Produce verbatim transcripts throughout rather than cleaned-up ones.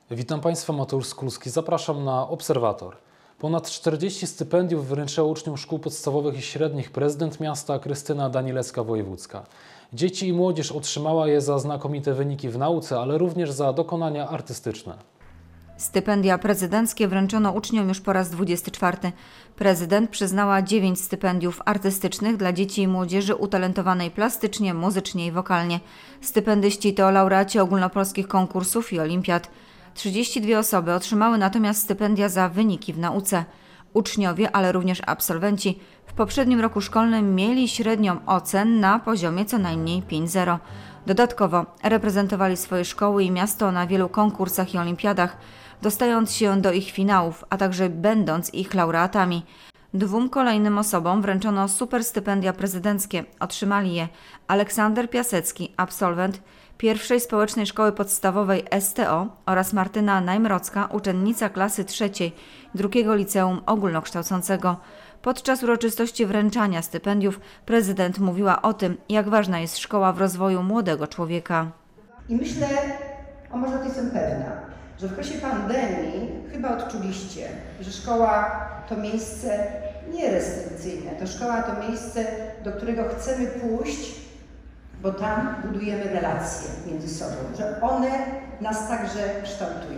Witam Państwa, Mateusz Skulski. Zapraszam na Obserwator. Ponad czterdzieści stypendiów wręczyła uczniom szkół podstawowych i średnich prezydent miasta Krystyna Danilecka-Wojewódzka. Dzieci i młodzież otrzymała je za znakomite wyniki w nauce, ale również za dokonania artystyczne. Stypendia prezydenckie wręczono uczniom już po raz dwudziesty czwarty. Prezydent przyznała dziewięć stypendiów artystycznych dla dzieci i młodzieży utalentowanej plastycznie, muzycznie i wokalnie. Stypendyści to laureaci ogólnopolskich konkursów i olimpiad. trzydzieści dwie osoby otrzymały natomiast stypendia za wyniki w nauce. Uczniowie, ale również absolwenci w poprzednim roku szkolnym mieli średnią ocen na poziomie co najmniej pięć zero. Dodatkowo reprezentowali swoje szkoły i miasto na wielu konkursach i olimpiadach, dostając się do ich finałów, a także będąc ich laureatami. Dwóm kolejnym osobom wręczono superstypendia prezydenckie. Otrzymali je Aleksander Piasecki, absolwent pierwszej społecznej szkoły podstawowej S T O oraz Martyna Najmrocka, uczennica klasy trzeciej drugiego liceum ogólnokształcącego. Podczas uroczystości wręczania stypendiów prezydent mówiła o tym, jak ważna jest szkoła w rozwoju młodego człowieka. I myślę, a może to jestem pewna, że w okresie pandemii chyba odczuliście, że szkoła to miejsce nierestrykcyjne, to szkoła to miejsce, do którego chcemy pójść, bo tam budujemy relacje między sobą, że one nas także kształtują.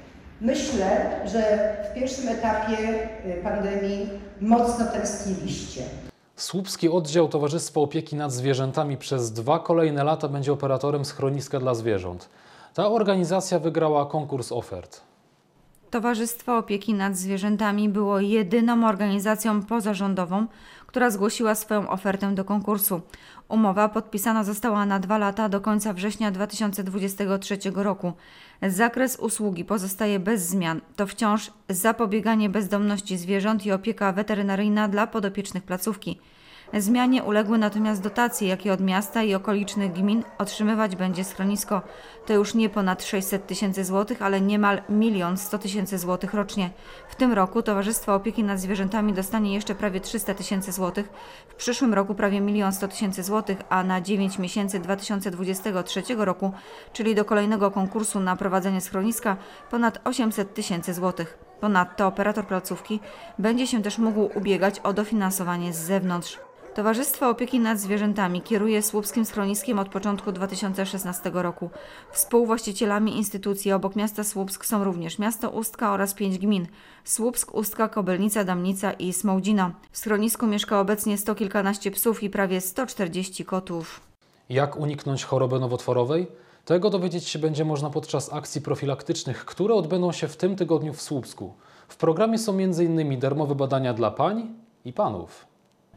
Myślę, że w pierwszym etapie pandemii mocno tęskniliście. Słupski oddział Towarzystwa Opieki nad Zwierzętami przez dwa kolejne lata będzie operatorem schroniska dla zwierząt. Ta organizacja wygrała konkurs ofert. Towarzystwo Opieki nad Zwierzętami było jedyną organizacją pozarządową, która zgłosiła swoją ofertę do konkursu. Umowa podpisana została na dwa lata do końca września dwa tysiące dwudziestego trzeciego roku. Zakres usługi pozostaje bez zmian. To wciąż zapobieganie bezdomności zwierząt i opieka weterynaryjna dla podopiecznych placówki. Zmianie uległy natomiast dotacje, jakie od miasta i okolicznych gmin otrzymywać będzie schronisko. To już nie ponad sześćset tysięcy złotych, ale niemal milion sto tysięcy złotych rocznie. W tym roku Towarzystwo Opieki nad Zwierzętami dostanie jeszcze prawie trzysta tysięcy złotych, w przyszłym roku prawie milion sto tysięcy złotych, a na dziewięć miesięcy dwa tysiące dwudziestego trzeciego roku, czyli do kolejnego konkursu na prowadzenie schroniska, ponad osiemset tysięcy złotych. Ponadto operator placówki będzie się też mógł ubiegać o dofinansowanie z zewnątrz. Towarzystwo Opieki nad Zwierzętami kieruje słupskim schroniskiem od początku dwa tysiące szesnastego roku. Współwłaścicielami instytucji obok miasta Słupsk są również miasto Ustka oraz pięć gmin: Słupsk, Ustka, Kobylnica, Damnica i Smołdzino. W schronisku mieszka obecnie sto kilkanaście psów i prawie sto czterdzieści kotów. Jak uniknąć choroby nowotworowej? Tego dowiedzieć się będzie można podczas akcji profilaktycznych, które odbędą się w tym tygodniu w Słupsku. W programie są między innymi darmowe badania dla pań i panów.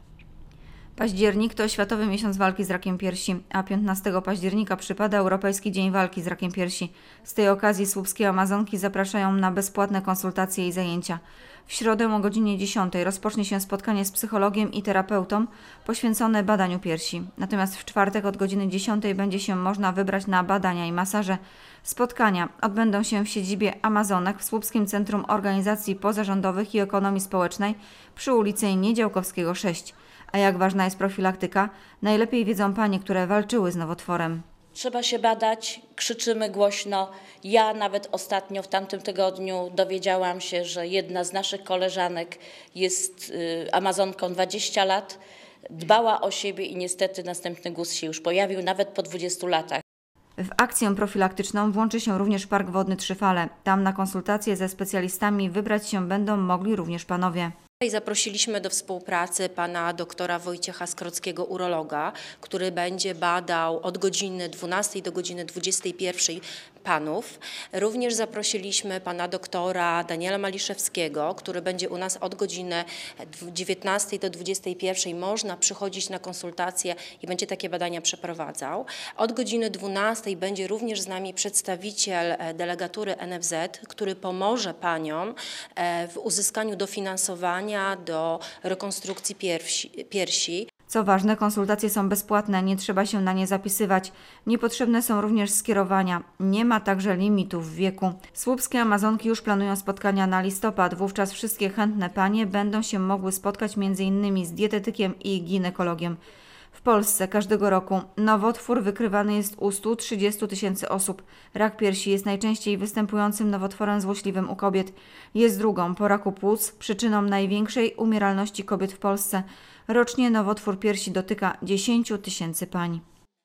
Październik to Światowy Miesiąc Walki z Rakiem Piersi, a piętnastego października przypada Europejski Dzień Walki z Rakiem Piersi. Z tej okazji słupskie Amazonki zapraszają na bezpłatne konsultacje i zajęcia. W środę o godzinie dziesiątej rozpocznie się spotkanie z psychologiem i terapeutą poświęcone badaniu piersi. Natomiast w czwartek od godziny dziesiątej będzie się można wybrać na badania i masaże. Spotkania odbędą się w siedzibie Amazonek w Słupskim Centrum Organizacji Pozarządowych i Ekonomii Społecznej przy ulicy Niedziałkowskiego sześć. A jak ważna jest profilaktyka, najlepiej wiedzą panie, które walczyły z nowotworem. Trzeba się badać, krzyczymy głośno. Ja nawet ostatnio w tamtym tygodniu dowiedziałam się, że jedna z naszych koleżanek jest y, Amazonką dwadzieścia lat, dbała o siebie i niestety następny guz się już pojawił, nawet po dwudziestu latach. W akcję profilaktyczną włączy się również Park Wodny Trzy Fale. Tam na konsultacje ze specjalistami wybrać się będą mogli również panowie. I zaprosiliśmy do współpracy pana doktora Wojciecha Skrockiego, urologa, który będzie badał od godziny dwunastej do godziny dwudziestej pierwszej panów. Również zaprosiliśmy pana doktora Daniela Maliszewskiego, który będzie u nas od godziny dziewiętnastej do dwudziestej pierwszej. Można przychodzić na konsultacje i będzie takie badania przeprowadzał. Od godziny dwunastej będzie również z nami przedstawiciel delegatury N F Z, który pomoże paniom w uzyskaniu dofinansowania do rekonstrukcji piersi. piersi. Co ważne, konsultacje są bezpłatne, nie trzeba się na nie zapisywać. Niepotrzebne są również skierowania. Nie ma także limitów w wieku. Słupskie Amazonki już planują spotkania na listopad. Wówczas wszystkie chętne panie będą się mogły spotkać między innymi z dietetykiem i ginekologiem. W Polsce każdego roku nowotwór wykrywany jest u stu trzydziestu tysięcy osób. Rak piersi jest najczęściej występującym nowotworem złośliwym u kobiet. Jest drugą po raku płuc przyczyną największej umieralności kobiet w Polsce. Rocznie nowotwór piersi dotyka dziesięciu tysięcy pań.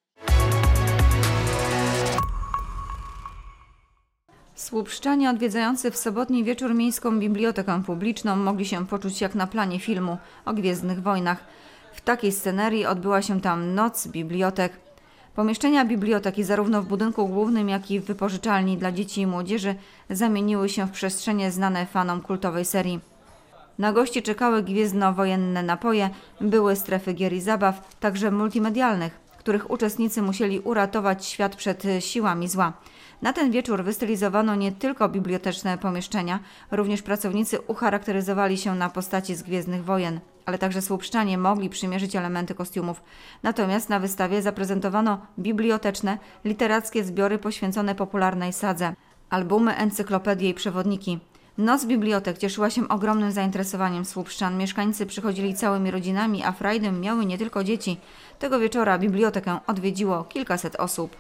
Słupszczanie odwiedzający w sobotni wieczór Miejską Bibliotekę Publiczną mogli się poczuć jak na planie filmu o Gwiezdnych Wojnach. W takiej scenerii odbyła się tam Noc Bibliotek. Pomieszczenia biblioteki zarówno w budynku głównym, jak i w wypożyczalni dla dzieci i młodzieży zamieniły się w przestrzenie znane fanom kultowej serii. Na gości czekały gwiezdnowojenne napoje, były strefy gier i zabaw, także multimedialnych, których uczestnicy musieli uratować świat przed siłami zła. Na ten wieczór wystylizowano nie tylko biblioteczne pomieszczenia, również pracownicy ucharakteryzowali się na postaci z Gwiezdnych Wojen, ale także słupszczanie mogli przymierzyć elementy kostiumów. Natomiast na wystawie zaprezentowano biblioteczne, literackie zbiory poświęcone popularnej sadze, albumy, encyklopedie i przewodniki. Noc Bibliotek cieszyła się ogromnym zainteresowaniem słupszczan. Mieszkańcy przychodzili całymi rodzinami, a frajdę miały nie tylko dzieci. Tego wieczora bibliotekę odwiedziło kilkaset osób.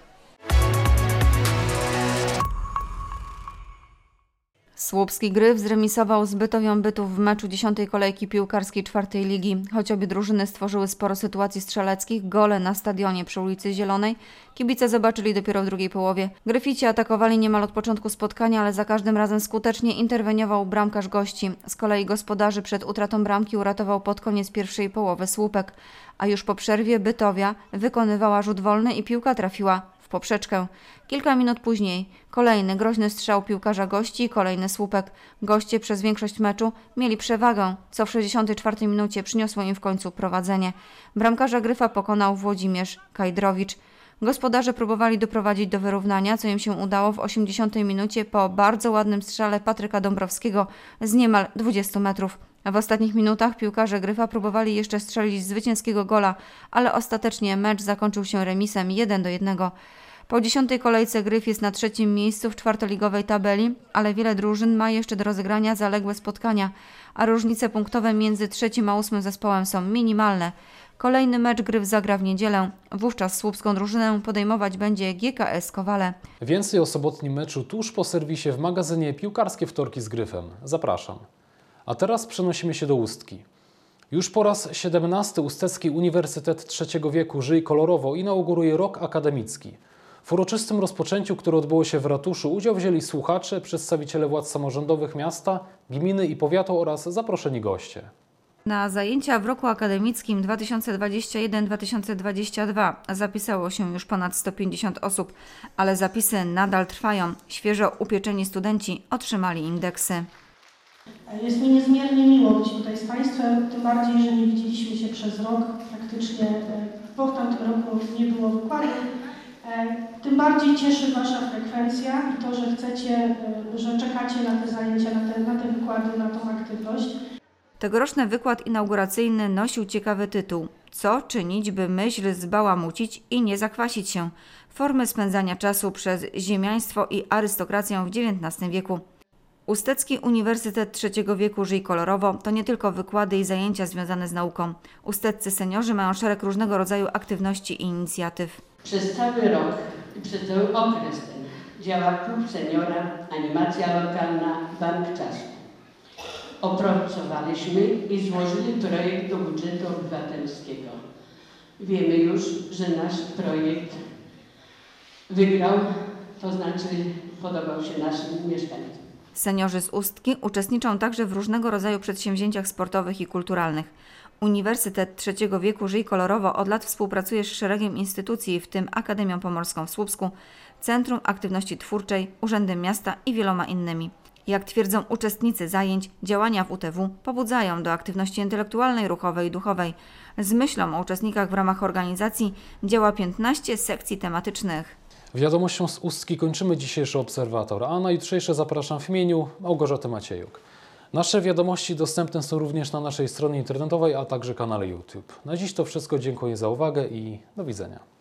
Słupski Gryf zremisował z Bytowią Bytów w meczu dziesiątej kolejki piłkarskiej czwartej ligi. Choć obie drużyny stworzyły sporo sytuacji strzeleckich, gole na stadionie przy ulicy Zielonej kibice zobaczyli dopiero w drugiej połowie. Gryfici atakowali niemal od początku spotkania, ale za każdym razem skutecznie interweniował bramkarz gości. Z kolei gospodarzy przed utratą bramki uratował pod koniec pierwszej połowy słupek, a już po przerwie Bytowia wykonywała rzut wolny i piłka trafiła w poprzeczkę. Kilka minut później kolejny groźny strzał piłkarza gości i kolejny słupek. Goście przez większość meczu mieli przewagę, co w sześćdziesiątej czwartej minucie przyniosło im w końcu prowadzenie. Bramkarza Gryfa pokonał Włodzimierz Kajdrowicz. Gospodarze próbowali doprowadzić do wyrównania, co im się udało w osiemdziesiątej minucie po bardzo ładnym strzale Patryka Dąbrowskiego z niemal dwudziestu metrów. W ostatnich minutach piłkarze Gryfa próbowali jeszcze strzelić zwycięskiego gola, ale ostatecznie mecz zakończył się remisem jeden do jednego. Po dziesiątej kolejce Gryf jest na trzecim miejscu w czwartoligowej tabeli, ale wiele drużyn ma jeszcze do rozegrania zaległe spotkania, a różnice punktowe między trzecim a ósmym zespołem są minimalne. Kolejny mecz Gryf zagra w niedzielę. Wówczas słupską drużynę podejmować będzie G K S Kowale. Więcej o sobotnim meczu tuż po serwisie w magazynie Piłkarskie Wtorki z Gryfem. Zapraszam. A teraz przenosimy się do Ustki. Już po raz siedemnasty Ustecki Uniwersytet Trzeciego Wieku Żyj Kolorowo inauguruje rok akademicki. W uroczystym rozpoczęciu, które odbyło się w ratuszu, udział wzięli słuchacze, przedstawiciele władz samorządowych miasta, gminy i powiatu oraz zaproszeni goście. Na zajęcia w roku akademickim dwa tysiące dwudziestym pierwszym dwa tysiące dwudziestym drugim zapisało się już ponad sto pięćdziesiąt osób, ale zapisy nadal trwają. Świeżo upieczeni studenci otrzymali indeksy. Jest mi niezmiernie miło być tutaj z Państwem, tym bardziej, że nie widzieliśmy się przez rok. Praktycznie po tamtym roku nie było wykładów. Tym bardziej cieszy Wasza frekwencja i to, że chcecie, że czekacie na te zajęcia, na te, na te wykłady, na tą aktywność. Tegoroczny wykład inauguracyjny nosił ciekawy tytuł: Co czynić, by myśl zbałamucić i nie zakwasić się? Formy spędzania czasu przez ziemiaństwo i arystokrację w dziewiętnastym wieku. Ustecki Uniwersytet Trzeciego Wieku Żyj Kolorowo to nie tylko wykłady i zajęcia związane z nauką. Usteccy seniorzy mają szereg różnego rodzaju aktywności i inicjatyw. Przez cały rok i przez cały okres ten działa Klub Seniora, animacja lokalna, Bank Czasu. Opracowaliśmy i złożyli projekt do budżetu obywatelskiego. Wiemy już, że nasz projekt wygrał, to znaczy podobał się naszym mieszkańcom. Seniorzy z Ustki uczestniczą także w różnego rodzaju przedsięwzięciach sportowych i kulturalnych. Uniwersytet Trzeciego Wieku Żyj Kolorowo od lat współpracuje z szeregiem instytucji, w tym Akademią Pomorską w Słupsku, Centrum Aktywności Twórczej, Urzędem Miasta i wieloma innymi. Jak twierdzą uczestnicy zajęć, działania w U T W pobudzają do aktywności intelektualnej, ruchowej i duchowej. Z myślą o uczestnikach w ramach organizacji działa piętnaście sekcji tematycznych. Wiadomością z Ustki kończymy dzisiejszy Obserwator, a na jutrzejsze zapraszam w imieniu Małgorzaty Maciejuk. Nasze wiadomości dostępne są również na naszej stronie internetowej, a także kanale YouTube. Na dziś to wszystko, dziękuję za uwagę i do widzenia.